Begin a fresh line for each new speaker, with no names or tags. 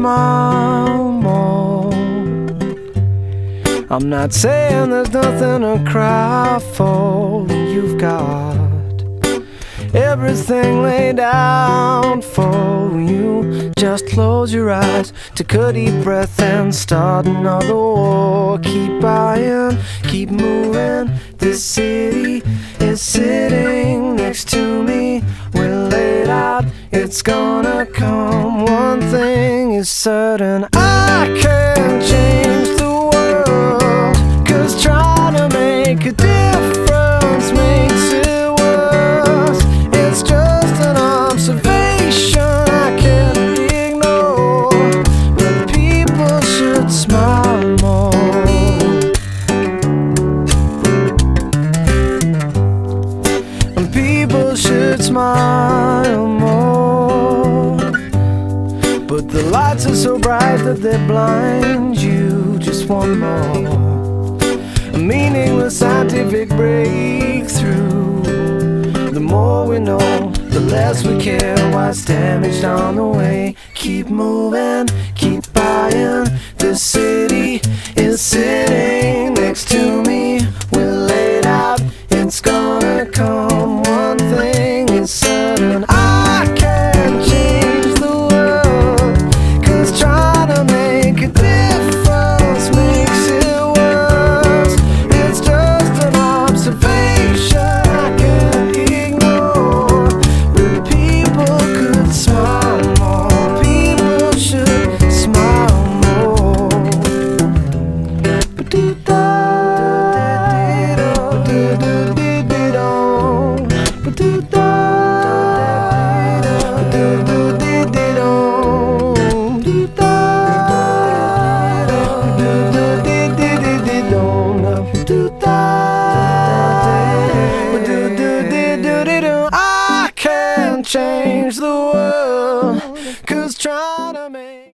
smile more. I'm not saying there's nothing to cry for. You've got everything laid out for you. Just close your eyes, take a deep breath and start another war. Keep buying, keep moving. This city is sitting next to me. We're laid out, it's gonna come. One thing is certain, I can't change the world, 'cause trying to make a difference makes it worse. It's just an observation I can't ignore, but people should smile more. And people should smile more. But the lights are so bright that they blind you. Just one more, a meaningless scientific breakthrough. The more we know, the less we care what's damaged on the way. Keep moving, keep buying. The city is sitting next to me. We're laid out, it's gonna come. One thing is certain, I can't change the world, 'cause trying to make a difference makes it worse. It's just an observation I can't ignore, but people could smile more. People should smile more. Ba-doo-da, da-dee-do, da-doo-dee-dee-do, ba-doo-da.